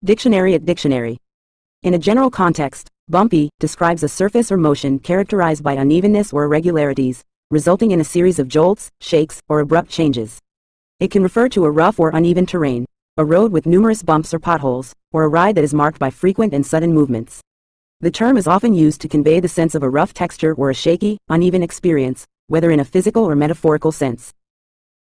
Dictionary at dictionary. In a general context, bumpy describes a surface or motion characterized by unevenness or irregularities, resulting in a series of jolts, shakes, or abrupt changes. It can refer to a rough or uneven terrain, a road with numerous bumps or potholes, or a ride that is marked by frequent and sudden movements. The term is often used to convey the sense of a rough texture or a shaky, uneven experience, whether in a physical or metaphorical sense.